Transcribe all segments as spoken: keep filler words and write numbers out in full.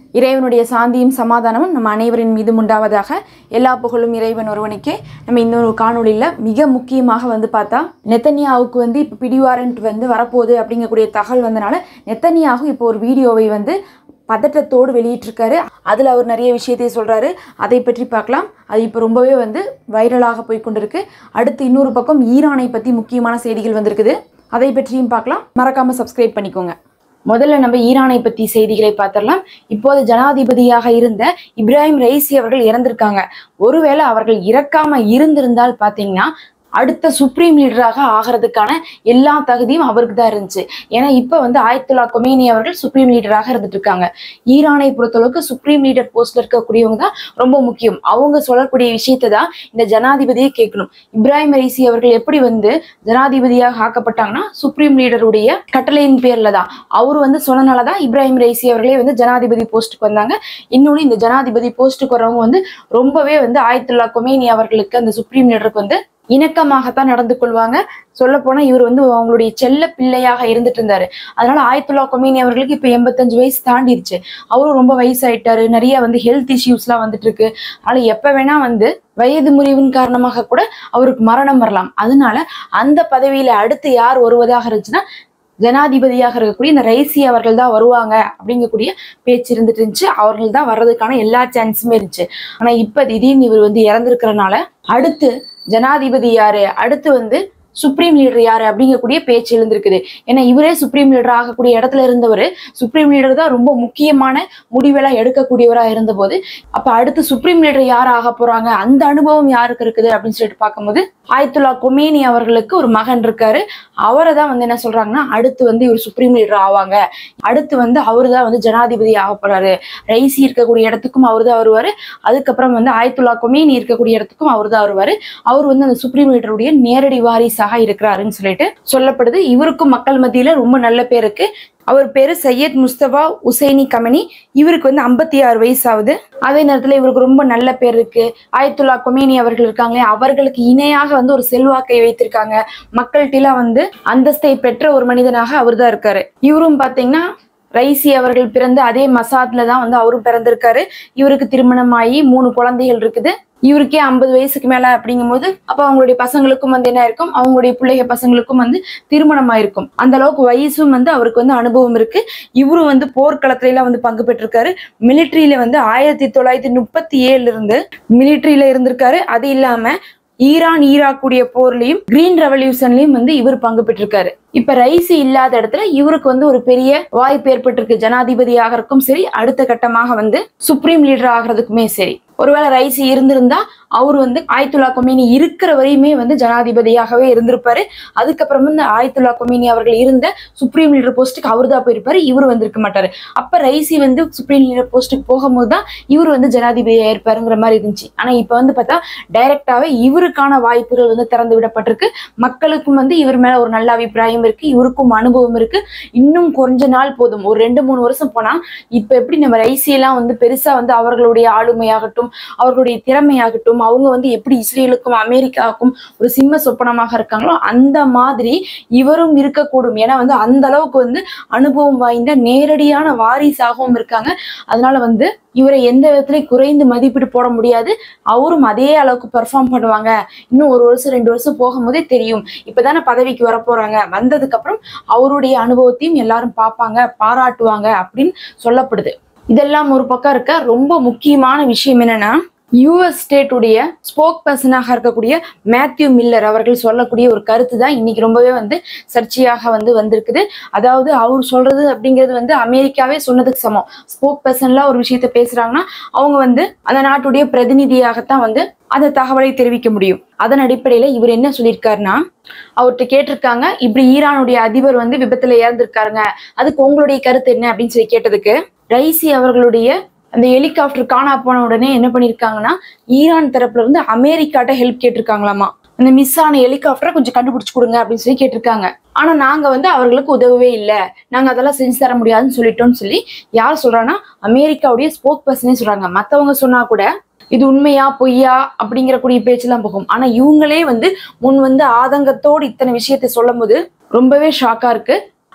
இறைவனுடைய சாந்தியும் சமாதானமும் நம்ம அனைவரின் மீதும் உண்டாவதாக. எல்லா புகழும் இறைவன் ஒருவனுக்கே. நம்ம இன்னொரு காணொலியில் மிக முக்கியமாக வந்து பார்த்தா நெத்தனியாவுக்கு வந்து இப்போ பிடிவாரண்ட் வந்து வரப்போகுது அப்படிங்கக்கூடிய தகவல் வந்தனால நெத்தனியாகு இப்போ ஒரு வீடியோவை வந்து பதட்டத்தோடு வெளியிட்டிருக்காரு. அதில் அவர் நிறைய விஷயத்தை சொல்கிறாரு. அதை பற்றி பார்க்கலாம். அது இப்போ ரொம்பவே வந்து வைரலாக போய் கொண்டிருக்கு. அடுத்து இன்னொரு பக்கம் ஈரானை பற்றி முக்கியமான செய்திகள் வந்திருக்குது. அதை பற்றியும் பார்க்கலாம். மறக்காமல் சப்ஸ்கிரைப் பண்ணிக்கோங்க. முதல்ல நம்ம ஈரானை பற்றி செய்திகளை பார்த்துடலாம். இப்போது ஜனாதிபதியாக இருந்த இப்ராஹிம் ரைசி அவர்கள் இறந்திருக்காங்க. ஒருவேளை அவர்கள் இறக்காம இருந்திருந்தால் பார்த்தீங்கன்னா அடுத்த சுப்ரீம் லீடராக ஆகிறதுக்கான எல்லா தகுதியும் அவருக்கு தான் இருந்துச்சு. ஏன்னா இப்போ வந்து ஆயத்துல்லா கொமேனி அவர்கள் சுப்ரீம் லீடராக இருந்துட்டு இருக்காங்க. ஈரானை பொறுத்தளவுக்கு சுப்ரீம் லீடர் போஸ்ட்ல இருக்கக்கூடியவங்க தான் ரொம்ப முக்கியம். அவங்க சொல்லக்கூடிய விஷயத்தை தான் இந்த ஜனாதிபதியை கேட்கணும். இப்ராஹிம் ரைசி அவர்கள் எப்படி வந்து ஜனாதிபதியாக ஆக்கப்பட்டாங்கன்னா சுப்ரீம் லீடருடைய கட்டளையின் பேர்ல தான். அவர் வந்து சொன்னனாலதான் இப்ராஹிம் ரைசி அவர்களே வந்து ஜனாதிபதி போஸ்ட்டுக்கு வந்தாங்க. இன்னொன்னு இந்த ஜனாதிபதி போஸ்ட்டுக்கு வரவங்க வந்து ரொம்பவே வந்து ஆயத்துல்லா கொமேனி அவர்களுக்கு அந்த சுப்ரீம் லீடருக்கு வந்து இணக்கமாகத்தான் நடந்து கொள்வாங்க. சொல்ல போனா இவர் வந்து அவங்களுடைய செல்ல பிள்ளையாக இருந்துட்டு இருந்தாரு. அதனால ஆயத்துல்லா கொமேனி அவர்களுக்கு இப்ப எண்பத்தஞ்சு வயசு தாண்டிடுச்சு. அவரும் ரொம்ப வயசாயிட்டாரு. நிறைய வந்து ஹெல்த் இஷ்யூஸ் எல்லாம் வந்துட்டு இருக்கு. அதனால எப்ப வேணா வந்து வயது முறிவின் காரணமாக கூட அவருக்கு மரணம் வரலாம். அதனால அந்த பதவியில அடுத்து யார் வருவதாக இருந்துச்சுன்னா ஜனாதிபதியாக இருக்கக்கூடிய இந்த ரைசி அவர்கள் தான் வருவாங்க அப்படிங்கக்கூடிய பேச்சு இருந்துட்டு இருந்துச்சு. அவர்கள் தான் வர்றதுக்கான எல்லா சான்ஸுமே இருந்துச்சு. ஆனா இப்ப திடீர்னு இவர் வந்து இறந்திருக்கிறனால அடுத்து ஜனாதிபதி யாரு, அடுத்து வந்து சுப்ரீம் லீடர் யாரு அப்படிங்கக்கூடிய பேச்சு எழுந்திருக்குது. ஏன்னா இவரே சுப்ரீம் லீடர் ஆகக்கூடிய இடத்துல இருந்தவர். சுப்ரீம் லீடர் தான் ரொம்ப முக்கியமான முடிவெல்லாம் எடுக்கக்கூடியவராக இருந்த போது அப்ப அடுத்து சுப்ரீம் லீடர் யார் ஆக போறாங்க, அந்த அனுபவம் யாருக்கு இருக்குது அப்படின்னு சொல்லிட்டு பார்க்கும்போது ஆயத்துல்லா கொமேனி அவர்களுக்கு ஒரு மகன் இருக்காரு. அவரை தான் வந்து என்ன சொல்றாங்கன்னா அடுத்து வந்து இவர் சுப்ரீம் லீடர் ஆவாங்க, அடுத்து வந்து அவரு தான் வந்து ஜனாதிபதி ஆக போறாரு. ரைசி இருக்கக்கூடிய இடத்துக்கும் அவரு தான் வருவாரு. அதுக்கப்புறம் வந்து ஆயத்துல்லா கொமேனி இருக்கக்கூடிய இடத்துக்கும் அவரு தான் வருவாரு. அவர் வந்து அந்த சுப்ரீம் லீடருடைய நேரடி வாரிசாக இருக்கிறாருன்னு சொல்லிட்டு சொல்லப்படுது. இவருக்கும் மக்கள் மத்தியில ரொம்ப நல்ல பேர் இருக்கு. அவர் பேரு சையத் முஸ்தபா உசைனி கமனி. இவருக்கு வந்து ஐம்பத்தி ஆறு வயசு ஆகுது. அதே நேரத்துல இவருக்கு ரொம்ப நல்ல பேர் இருக்கு. ஆயத்துல்லா கொமேனி அவர்கள் இருக்காங்களே, அவர்களுக்கு இணையாக வந்து ஒரு செல்வாக்கை வைத்திருக்காங்க. மக்கள்கிட்ட வந்து அந்தஸ்தை பெற்ற ஒரு மனிதனாக அவர் தான் இருக்காரு. இவரும் பாத்தீங்கன்னா ரைசி அவர்கள் பிறந்த அதே மசாத்ல தான் வந்து அவரும் பிறந்திருக்காரு. இவருக்கு திருமணமாகி மூணு குழந்தைகள் இருக்குது. இவருக்கே ஐம்பது வயசுக்கு மேல அப்படிங்கும் போது அப்ப அவங்களுடைய பசங்களுக்கும் வந்து என்ன இருக்கும், அவங்களுடைய பிள்ளைக பசங்களுக்கும் வந்து திருமணம் ஆயிருக்கும். அந்த அளவுக்கு வயசும் வந்து அவருக்கு வந்து அனுபவம் இருக்கு. இவரும் வந்து போர்க்களத்துல எல்லாம் வந்து பங்கு பெற்றிருக்காரு. மிலிட்ரியில வந்து ஆயிரத்தி தொள்ளாயிரத்தி முப்பத்தி ஏழுல இருந்து மிலிட்ரியில இருந்திருக்காரு. அது இல்லாம ஈரான் ஈராக்குடைய போர்லயும் கிரீன் ரெவல்யூஷன்லயும் வந்து இவர் பங்கு பெற்றிருக்காரு. இப்ப ரைசி இல்லாத இடத்துல இவருக்கு வந்து ஒரு பெரிய வாய்ப்பு ஏற்பட்டிருக்கு. ஜனாதிபதி ஆகிறதுக்கும் சரி, அடுத்த கட்டமாக வந்து சுப்ரீம் லீடர் ஆகிறதுக்குமே சரி. ஒருவேளை ரைசி இருந்திருந்தா அவர் வந்து ஆயத்துல்லா கொமேனி இருக்கிற வரையுமே வந்து ஜனாதிபதியாகவே இருந்திருப்பாரு. அதுக்கப்புறம் வந்து ஆயத்துல்லா கொமேனி அவர்கள் இருந்த சுப்ரீம் லீடர் போஸ்ட்டுக்கு அவர் தான் போயிருப்பாரு. இவர் வந்திருக்க மாட்டாரு. அப்ப ரைசி வந்து சுப்ரீம் லீடர் போஸ்ட்டுக்கு போகும்போது தான் இவர் வந்து ஜனாதிபதி ஆயிருப்பாருங்கிற மாதிரி இருந்துச்சு. ஆனா இப்ப வந்து பார்த்தா டைரக்டாவே இவருக்கான வாய்ப்புகள் வந்து திறந்து விடப்பட்டிருக்கு. மக்களுக்கும் வந்து இவர் மேல ஒரு நல்ல அபிப்பிராயம் இருக்கு. இவருக்கும் அனுபவம் இருக்கு. இன்னும் கொஞ்ச நாள் போதும், ஒரு ரெண்டு மூணு வருஷம் போனா இப்ப எப்படி நம்ம ரைசி எல்லாம் வந்து பெருசா வந்து அவர்களுடைய ஆளுமையாகட்டும் அவர்களுடைய திறமையாகட்டும் அவங்க வந்து எப்படி இஸ்ரேலுக்கும் அமெரிக்காவுக்கும் ஒரு சிம்ம சொப்பனமாக இருக்காங்களோ அந்த மாதிரி இவரும் இருக்கக்கூடும். ஏன்னா வந்து அந்த அளவுக்கு வந்து அனுபவம் வாய்ந்த நேரடியான வாரிசாகவும் இருக்காங்க. அதனால வந்து இவரை எந்த விதத்திலையும் குறைந்து மதிப்பீடு போட முடியாது. அவரும் அதே அளவுக்கு பெர்ஃபார்ம் பண்ணுவாங்க. இன்னும் ஒரு வருஷம் ரெண்டு வருஷம் போகும்போதே தெரியும். இப்பதானே பதவிக்கு வர போறாங்க. வந்ததுக்கு அப்புறம் அவருடைய அனுபவத்தையும் எல்லாரும் பார்ப்பாங்க, பாராட்டுவாங்க அப்படின்னு சொல்லப்படுது. இதெல்லாம் ஒரு பக்கம் இருக்க. ரொம்ப முக்கியமான விஷயம் என்னன்னா யூஎஸ் ஸ்டேட்டுடைய ஸ்போக் பர்சனாக இருக்கக்கூடிய மேத்யூ மில்லர் அவர்கள் சொல்லக்கூடிய ஒரு கருத்து தான் இன்னைக்கு ரொம்பவே வந்து சர்ச்சையாக வந்து வந்திருக்குது. அதாவது அவர் சொல்றது அப்படிங்கிறது வந்து அமெரிக்காவே சொன்னதுக்கு சமம். ஸ்போக் பர்சன்லாம் ஒரு விஷயத்த பேசுறாங்கன்னா அவங்க வந்து அந்த நாட்டுடைய பிரதிநிதியாகத்தான் வந்து அந்த தகவலை தெரிவிக்க முடியும். அதன் அடிப்படையில இவர் என்ன சொல்லியிருக்காருன்னா அவர்கிட்ட கேட்டிருக்காங்க, இப்படி ஈரானுடைய அதிபர் வந்து விபத்துல இறந்திருக்காருங்க, அதுக்கு உங்களுடைய கருத்து என்ன அப்படின்னு சொல்லி கேட்டதுக்கு ரைசி அவர்களுடைய அந்த ஹெலிகாப்டர் காணா போன உடனே என்ன பண்ணிருக்காங்கன்னா ஈரான் தரப்புல இருந்து அமெரிக்காட்ட ஹெல்ப் கேட்டிருக்காங்களாமா. அந்த மிஸ் ஆன ஹெலிகாப்டரை கொஞ்சம் கண்டுபிடிச்சு கொடுங்க அப்படின்னு சொல்லி கேட்டிருக்காங்க. ஆனா நாங்க வந்து அவர்களுக்கு உதவவே இல்லை, நாங்க அதெல்லாம் செஞ்சு தர முடியாதுன்னு சொல்லிட்டோம்னு சொல்லி யார் சொல்றாங்கன்னா அமெரிக்காவுடைய ஸ்போக் பர்சனே சொல்றாங்க. மத்தவங்க சொன்னா கூட இது உண்மையா பொய்யா அப்படிங்கிற கூடிய பேச்செல்லாம் போகும். ஆனா இவங்களே வந்து முன் வந்து ஆதங்கத்தோடு இத்தனை விஷயத்தை சொல்லும் போது ரொம்பவே ஷாக்கா இருக்கு.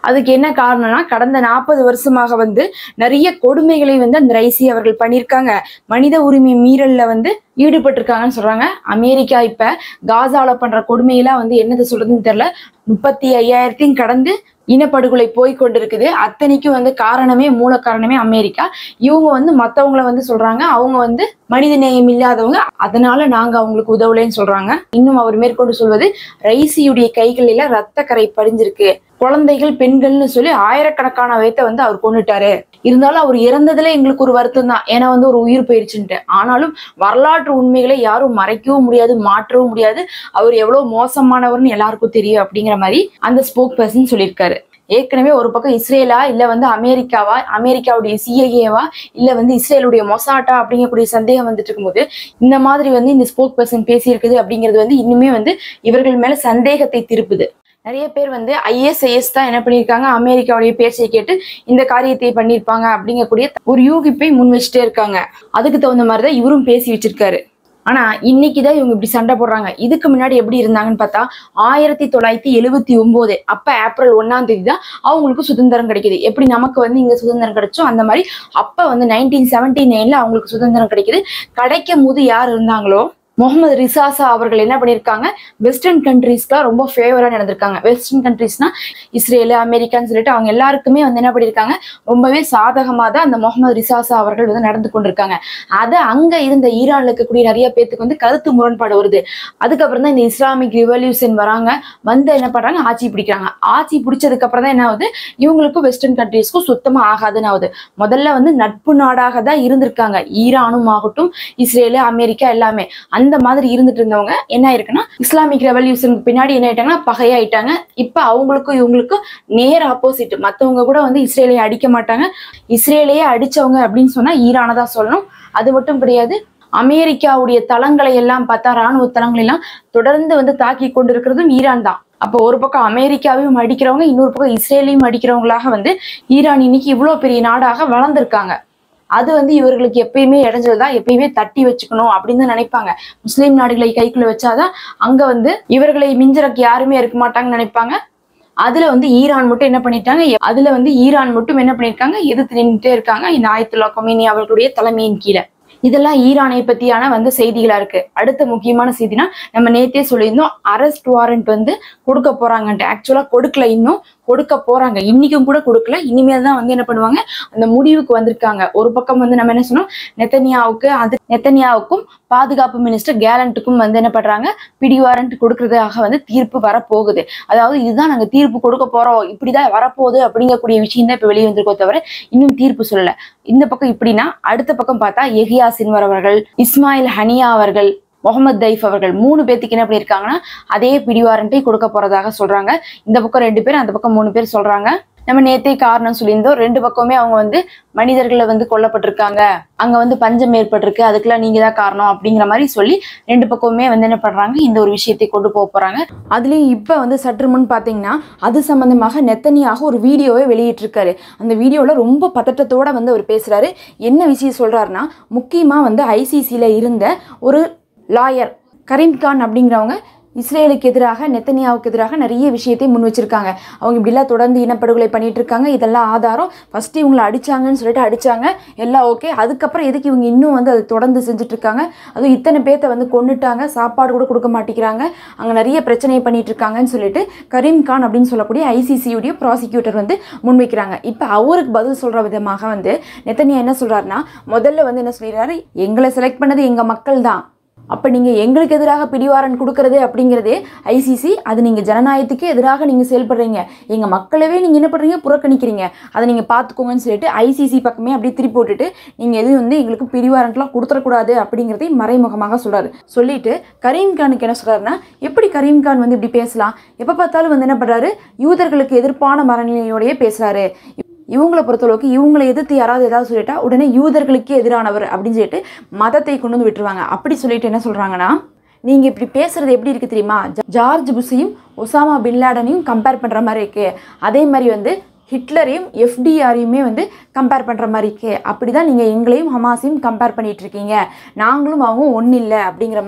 அதுக்கு என்ன காரணம்னா கடந்த நாற்பது வருஷமாக வந்து நிறைய கொடுமைகளை வந்து அந்த ரைசி அவர்கள் பண்ணியிருக்காங்க. மனித உரிமை மீறல்ல வந்து ஈடுபட்டிருக்காங்கன்னு சொல்றாங்க. அமெரிக்கா இப்ப காசால பண்ற கொடுமையெல்லாம் வந்து என்னது சொல்றதுன்னு தெரியல. முப்பத்தி ஐயாயிரத்தையும் கடந்து இனப்படுகொலை போய் கொண்டிருக்குது. அத்தனைக்கும் வந்து காரணமே மூல காரணமே அமெரிக்கா. இவங்க வந்து மத்தவங்களை வந்து சொல்றாங்க அவங்க வந்து மனித நேயம் இல்லாதவங்க, அதனால நாங்க அவங்களுக்கு உதவலைன்னு சொல்றாங்க. இன்னும் அவர் மேற்கொண்டு சொல்வது, ரைசியுடைய கைகளில ரத்த கரை படிஞ்சிருக்கு, குழந்தைகள் பெண்கள்னு சொல்லி ஆயிரக்கணக்கான வயத்தை வந்து அவர் கொண்டுட்டாரு. இருந்தாலும் அவர் இறந்ததுல எங்களுக்கு ஒரு வருத்தம் தான், ஏன்னா வந்து ஒரு உயிர் போயிடுச்சுன்ட்டு. ஆனாலும் வரலாற்று உண்மைகளை யாரும் மறைக்கவும் முடியாது, மாற்றவும் முடியாது. அவர் எவ்வளவு மோசமானவர்னு எல்லாருக்கும் தெரியும் அப்படிங்கிற மாதிரி அந்த ஸ்போக் பர்சன் சொல்லியிருக்காரு. ஏற்கனவே ஒரு பக்கம் இஸ்ரேலா இல்ல வந்து அமெரிக்காவா, அமெரிக்காவுடைய சிஐஏவா இல்ல வந்து இஸ்ரேலுடைய மொசாட்டா அப்படிங்கக்கூடிய சந்தேகம் வந்துட்டு இருக்கும்போது இந்த மாதிரி வந்து இந்த ஸ்போக் பர்சன் பேசியிருக்குது அப்படிங்கிறது வந்து இன்னுமே வந்து இவர்கள் மேல சந்தேகத்தை திருப்புது. நிறைய பேர் வந்து ஐஎஸ்ஐஎஸ் தான் என்ன பண்ணியிருக்காங்க, அமெரிக்காவுடைய பேச்சை கேட்டு இந்த காரியத்தை பண்ணியிருப்பாங்க அப்படிங்கக்கூடிய ஒரு யூகிப்பை முன் வச்சுட்டே இருக்காங்க. அதுக்கு தகுந்த மாதிரிதான் இவரும் பேசி வச்சிருக்காரு. ஆனா இன்னைக்குதான் இவங்க இப்படி சண்டை போடுறாங்க. இதுக்கு முன்னாடி எப்படி இருந்தாங்கன்னு பார்த்தா ஆயிரத்தி தொள்ளாயிரத்தி எழுபத்தி ஒன்பது அப்ப ஏப்ரல் ஒன்னாம் தேதி தான் அவங்களுக்கு சுதந்திரம் கிடைக்குது. எப்படி நமக்கு வந்து இங்க சுதந்திரம் கிடைச்சோ அந்த மாதிரி அப்ப வந்து நைன்டீன் செவன்டி நைன்ல அவங்களுக்கு சுதந்திரம் கிடைக்குது. கிடைக்கும் போது யார் இருந்தாங்களோ முகமது ரிசாசா அவர்கள் என்ன பண்ணியிருக்காங்க, வெஸ்டர்ன் கண்ட்ரீஸ்க்குலாம் ரொம்ப ஃபேவரா நடந்திருக்காங்க. வெஸ்டர்ன் கண்ட்ரீஸ்னா இஸ்ரேலு அமெரிக்கான்னு சொல்லிட்டு அவங்க எல்லாருக்குமே வந்து என்ன பண்ணியிருக்காங்க, ரொம்பவே சாதகமாக தான் அந்த முகமது ரிசாசா அவர்கள் வந்து நடந்து கொண்டிருக்காங்க. அதை அங்க இருந்த ஈரான்ல இருக்கக்கூடிய நிறைய பேத்துக்கு வந்து கருத்து முரண்பாடு வருது. அதுக்கப்புறம் தான் இந்த இஸ்லாமிக் ரிவல்யூஷன் வராங்க, வந்து என்ன பண்றாங்க, ஆட்சி பிடிக்கிறாங்க. ஆட்சி பிடிச்சதுக்கு அப்புறம் தான் என்ன ஆகுது, இவங்களுக்கும் வெஸ்டர்ன் கண்ட்ரீஸ்க்கும் சுத்தமா ஆகாதுன்னு ஆகுது. முதல்ல வந்து நட்பு நாடாக தான் இருந்திருக்காங்க, ஈரானும் ஆகட்டும் இஸ்ரேலு அமெரிக்கா எல்லாமே. அந்த மாதிரி இருந்துட்டு இருந்தவங்க என்ன ஆயிருக்குன்னா இஸ்லாமிக் ரெவல்யூஷனுக்கு பின்னாடி என்ன ஆயிட்டாங்கன்னா பகையாயிட்டாங்க. இப்ப அவங்களுக்கும் இவங்களுக்கும் நேர் ஆப்போசிட். மத்தவங்க கூட வந்து இஸ்ரேலையே அடிக்க மாட்டாங்க, இஸ்ரேலையே அடிச்சவங்க அப்படின்னு சொன்னா ஈரானை தான் சொல்லணும். அது மட்டும் கிடையாது, அமெரிக்காவுடைய தளங்களை எல்லாம் பார்த்தா ராணுவ தளங்களை எல்லாம் தொடர்ந்து வந்து தாக்கி கொண்டிருக்கிறதும் ஈரான் தான். அப்போ ஒரு பக்கம் அமெரிக்காவையும் அடிக்கிறவங்க, இன்னொரு பக்கம் இஸ்ரேலையும் அடிக்கிறவங்களாக வந்து ஈரான் இன்னைக்கு இவ்வளவு பெரிய நாடாக வளர்ந்துருக்காங்க. அது வந்து இவர்களுக்கு எப்பயுமே இடைஞ்சல்தான், எப்பயுமே தட்டி வச்சுக்கணும் அப்படின்னு நினைப்பாங்க. முஸ்லீம் நாடுகளை கைக்குள்ள வச்சாதான் அங்க வந்து இவர்களை மிஞ்சறக்கு யாருமே இருக்க மாட்டாங்கன்னு நினைப்பாங்க. அதுல வந்து ஈரான் மட்டும் என்ன பண்ணிட்டாங்க, அதுல வந்து ஈரான் மட்டும் என்ன பண்ணிருக்காங்க, எதிர்த்து நின்றுட்டே இருக்காங்க இந்த ஆயத்துல்லா கொமேனி அவர்களுடைய தலைமையின் கீழே. இதெல்லாம் ஈரானை பத்தியான வந்து செய்திகளா இருக்கு. அடுத்த முக்கியமான செய்தினா, நம்ம நேத்தே சொல்லியிருந்தோம் அரெஸ்ட் வாரண்ட் வந்து கொடுக்க போறாங்கன்ட்டு. ஆக்சுவலா கொடுக்கல, இன்னும் கொடுக்க போறாங்க. இன்னைக்கும் கூட கொடுக்கல, இனிமேல் தான் வந்து என்ன பண்ணுவாங்க அந்த முடிவுக்கு வந்திருக்காங்க. ஒரு பக்கம் வந்து நம்ம என்ன சொன்னோம், நெத்தன்யாவுக்கு அது நெத்தன்யாவுக்கும் பாதுகாப்பு மினிஸ்டர் கேலண்ட்டுக்கும் வந்து என்ன பண்றாங்க, பிடி வாரண்ட் கொடுக்கறதாக வந்து தீர்ப்பு வரப்போகுது. அதாவது இதுதான் நாங்க தீர்ப்பு கொடுக்க போறோம், இப்படிதான் வரப்போகுது அப்படிங்கக்கூடிய விஷயம் தான் இப்ப வெளியே வந்திருக்கோ தவிர இன்னும் தீர்ப்பு சொல்லல. இந்த பக்கம் இப்படின்னா அடுத்த பக்கம் பார்த்தா யஹியா சின்வர் அவர்கள், இஸ்மாயில் ஹனியா அவர்கள், முகமது தைஃப் அவர்கள் மூணு பேத்துக்கு என்ன பண்ணியிருக்காங்கன்னா அதே பிடி வாரண்டை கொடுக்க போறதாக சொல்றாங்க. இந்த பக்கம் ரெண்டு பேர், அந்த பக்கம் மூணு பேர் சொல்றாங்க. நம்ம நேத்தே காரணம் சொல்லியிருந்தோம், ரெண்டு பக்கமே அவங்க வந்து மனிதர்களை வந்து கொல்லப்பட்டிருக்காங்க, அங்க வந்து பஞ்சம் ஏற்பட்டிருக்கு, அதுக்கெல்லாம் நீங்க தான் காரணம் அப்படிங்கிற மாதிரி சொல்லி ரெண்டு பக்கமே வந்து என்ன பண்றாங்க, இந்த ஒரு விஷயத்தை கொண்டு போக போறாங்க. அதுலயும் இப்ப வந்து சற்று முன் பாத்தீங்கன்னா அது சம்பந்தமாக நெத்தனியாக ஒரு வீடியோவை வெளியிட்டிருக்காரு. அந்த வீடியோல ரொம்ப பதட்டத்தோட வந்து அவர் பேசுறாரு. என்ன விஷயம் சொல்றாருன்னா, முக்கியமா வந்து ஐசிசில இருந்த ஒரு லாயர் கரீம்கான் அப்படிங்கிறவங்க இஸ்ரேலுக்கு எதிராக நெத்தனியாவுக்கு எதிராக நிறைய விஷயத்தை முன் வச்சிருக்காங்க. அவங்க இப்படிலாம் தொடர்ந்து இனப்படுகொலை பண்ணிட்டு இருக்காங்க, இதெல்லாம் ஆதாரம், ஃபர்ஸ்ட் இவங்களை அடிச்சாங்கன்னு சொல்லிட்டு அடிச்சாங்க, எல்லாம் ஓகே, அதுக்கப்புறம் எதுக்கு இவங்க இன்னும் வந்து அதை தொடர்ந்து செஞ்சுட்டு இருக்காங்க, அதுவும் இத்தனை பேர்த்த வந்து கொண்டுட்டாங்க, சாப்பாடு கூட கொடுக்க மாட்டேங்கிறாங்க, அங்கே நிறைய பிரச்சனை பண்ணிட்டு இருக்காங்கன்னு சொல்லிட்டு கரீம்கான் அப்படின்னு சொல்லக்கூடிய ஐசிசியுடைய ப்ராசிக்யூட்டர் வந்து முன்வைக்கிறாங்க. இப்போ அவருக்கு பதில் சொல்ற விதமாக வந்து நெத்தனியா என்ன சொல்றாருன்னா, முதல்ல வந்து என்ன சொல்லிடுறாரு, எங்களை செலக்ட் பண்ணது எங்க மக்கள் தான், அப்போ நீங்கள் எங்களுக்கு எதிராக பிடிவாரண்ட் கொடுக்கறது அப்படிங்கிறதே ஐசிசி, அது நீங்கள் ஜனநாயகத்துக்கு எதிராக நீங்கள் செயல்படுறீங்க, எங்கள் மக்களவே நீங்கள் என்ன பண்ணுறீங்க, புறக்கணிக்கிறீங்க, அதை நீங்கள் பார்த்துக்கோங்கன்னு சொல்லிட்டு ஐசிசி பக்கமே அப்படியே திருப்பி போட்டுட்டு நீங்கள் எதுவும் வந்து எங்களுக்கு பிடிவாரண்ட்லாம் கொடுத்துடக்கூடாது அப்படிங்கிறதை மறைமுகமாக சொல்கிறாரு. சொல்லிட்டு கரீம்கானுக்கு என்ன சொல்கிறாருன்னா, எப்படி கரீம்கான் வந்து இப்படி பேசலாம், எப்போ பார்த்தாலும் வந்து என்ன பண்ணுறாரு, யூதர்களுக்கு எதிர்ப்பான மனநிலையோடையே பேசுகிறாரு, இவங்களை பொறுத்தளவுக்கு இவங்களை எதிர்த்து யாராவது ஏதாவது சொல்லிட்டா உடனே யூதர்களுக்கே எதிரானவர் அப்படின்னு சொல்லிட்டு மதத்தை கொண்டு வந்து விட்டுருவாங்க. அப்படி சொல்லிட்டு என்ன சொல்றாங்கன்னா, நீங்க இப்படி பேசுறது எப்படி இருக்கு தெரியுமா, ஜார்ஜ் புஷையும் ஒசாமா பின்லாடனையும் கம்பேர் பண்ற மாதிரி இருக்கு, அதே மாதிரி வந்து ஹிட்லரையும் எஃப்டிஆரையுமே வந்து கம்பேர் பண்ணுற மாதிரி இருக்கு, அப்படி தான் நீங்கள் எங்களையும் ஹமாஸையும் கம்பேர் பண்ணிகிட்டு இருக்கீங்க, நாங்களும் அவங்க ஒன்றும் இல்லை அப்படிங்கிற மாதிரி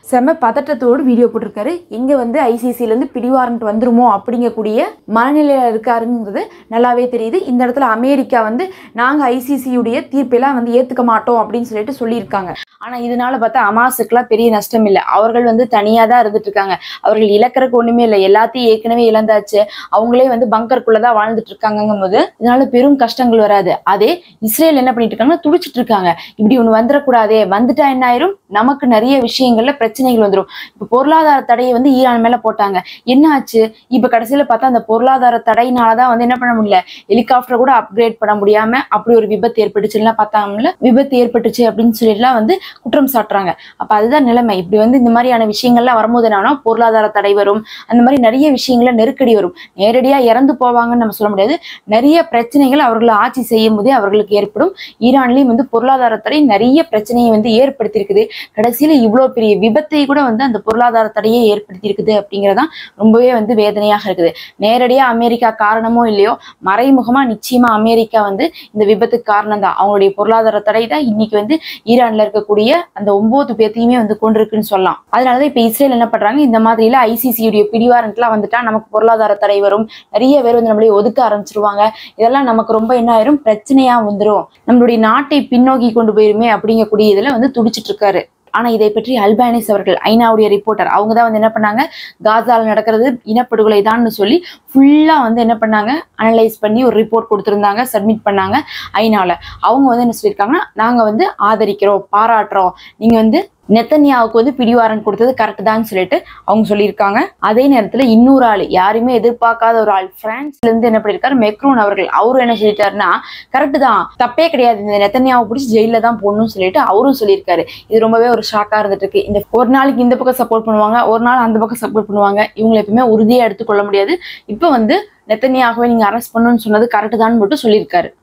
செம பதட்டத்தோடு வீடியோ போட்டிருக்காரு. எங்கே வந்து ஐசிசிலேருந்து பிடிவாரண்ட் வந்துருமோ அப்படிங்கக்கூடிய மனநிலையில் இருக்காருங்கிறது நல்லாவே தெரியுது. இந்த இடத்துல அமெரிக்கா வந்து நாங்கள் ஐசிசியுடைய தீர்ப்பெல்லாம் வந்து ஏற்றுக்க மாட்டோம் அப்படின்னு சொல்லிட்டு சொல்லியிருக்காங்க. ஆனால் இதனால பார்த்தா ஹமாஸுக்கெல்லாம் பெரிய நஷ்டம் இல்லை. அவர்கள் வந்து தனியாக தான் இருந்துட்டு இருக்காங்க. அவர்கள் இழக்கிறதுக்கு ஒன்றுமே இல்லை, எல்லாத்தையும் ஏற்கனவே இழந்தாச்சு. அவங்களே வந்து பங்கருக்குள்ளே தான் வாழ்ந்துட்டு இருக்காங்கும் போது இதனால பெரும் கஷ்டங்கள் வராது. அதே இஸ்ரேல் என்ன பண்ணிட்டு இருக்காங்கன்னா துடிச்சிட்டு இருக்காங்க. இப்படி ஒன்று வந்துடக்கூடாதே, வந்துட்டா என்ன ஆயிரும், நமக்கு நிறைய விஷயங்கள்ல பிரச்சனைகள் வந்துடும். இப்போ பொருளாதார தடையை வந்து ஈரான் மேலே போட்டாங்க. என்ன ஆச்சு? இப்போ கடைசியில் பார்த்தா அந்த பொருளாதார தடையினால தான் வந்து என்ன பண்ண முடியல, ஹெலிகாப்டர் கூட அப்கிரேட் பண்ண முடியாம அப்படி ஒரு விபத்து ஏற்பட்டுச்சுலாம் பார்த்தாங்கல்ல, விபத்து ஏற்பட்டுச்சு அப்படின்னு சொல்லிட்டுலாம் வந்து குற்றம் சாட்டுறாங்க. அப்ப அதுதான் நிலைமை. இப்படி வந்து இந்த மாதிரியான விஷயங்கள்லாம் வரும்போது என்னன்னா பொருளாதார தடை வரும், அந்த மாதிரி நிறைய விஷயங்கள நெருக்கடி வரும். நேரடியா இறந்து போவாங்கன்னு நம்ம சொல்ல முடியாது. நிறைய பிரச்சனைகள் அவர்களை ஆட்சி செய்யும் போதே அவர்களுக்கு ஏற்படும். ஈரான்லயும் வந்து பொருளாதார தடை நிறைய பிரச்சனையை வந்து ஏற்படுத்தி இருக்குது. கடைசியில இவ்வளவு பெரிய விபத்தை கூட வந்து அந்த பொருளாதார தடையை ஏற்படுத்தி இருக்குது அப்படிங்கறதான் ரொம்பவே வந்து வேதனையாக இருக்குது. நேரடியா அமெரிக்கா காரணமோ இல்லையோ, மறைமுகமா நிச்சயமா அமெரிக்கா வந்து இந்த விபத்துக்கு காரணம் தான். அவங்களுடைய பொருளாதார தடை தான் இன்னைக்கு வந்து ஈரான்ல இருக்கக்கூடிய அந்த ஒன்பது பேர்த்தையுமே வந்து கொண்டிருக்குன்னு சொல்லலாம். அதனாலதான் இப்ப இஸ்ரேல் என்ன பண்றாங்க, இந்த மாதிரில ஐசிசியுடைய பிடிவாரண்ட் எல்லாம் வந்துட்டா நமக்கு பொருளாதார தடை வரும், நிறைய பேர் வந்து நம்மளே ஒதுக்க ஆரம்பிச்சிருவாங்க, இதெல்லாம் நமக்கு ரொம்ப என்ன ஆயிரும், பிரச்சனையா வந்துடும், நம்மளுடைய நாட்டை பின்னோக்கி கொண்டு போயிருமே அப்படிங்கக்கூடிய இதுல வந்து துடிச்சிட்டு இருக்காரு. ஆனா இதை பற்றி அல்பானிஸ் அவர்கள், ஐநாவுடைய ரிப்போர்ட்டர், அவங்க தான் வந்து என்ன பண்ணாங்க, காசால நடக்கிறது இனப்படுகொலை தான் சொல்லி ஃபுல்லா வந்து என்ன பண்ணாங்க, அனலைஸ் பண்ணி ஒரு ரிப்போர்ட் கொடுத்திருந்தாங்க, சப்மிட் பண்ணாங்க ஐநால. அவங்க வந்து என்ன சொல்லியிருக்காங்கன்னா, நாங்க வந்து ஆதரிக்கிறோம், பாராட்டுறோம், நீங்க வந்து நெத்தன்யாவுக்கு வந்து பிடிவாரண்ட் கொடுத்தது கரெக்ட் தான் சொல்லிட்டு அவங்க சொல்லியிருக்காங்க. அதே நேரத்துல இன்னொரு ஆள், யாருமே எதிர்பார்க்காத ஒரு ஆள், பிரான்ஸ்ல இருந்து என்ன பண்ணிருக்காரு, மெக்ரோன் அவர்கள், அவரும் என்ன சொல்லிட்டாருன்னா, கரெக்ட் தான், தப்பே கிடையாது, இந்த நெத்தன்யாவை பிடிச்சி ஜெயில தான் போடணும்னு சொல்லிட்டு அவரும் சொல்லியிருக்காரு. இது ரொம்பவே ஒரு ஷாக்கா இருந்துட்டு இருக்கு. இந்த ஒரு நாளைக்கு இந்த பக்கம் சப்போர்ட் பண்ணுவாங்க, ஒரு நாள் அந்த பக்கம் சப்போர்ட் பண்ணுவாங்க. இவங்களை எப்பவுமே உறுதியா எடுத்துக்கொள்ள முடியாது. இப்ப வந்து நெத்தன்யாகவே நீங்க அரெஸ்ட் பண்ணணும்னு சொன்னது கரெக்ட் தான் மட்டும் சொல்லியிருக்காரு.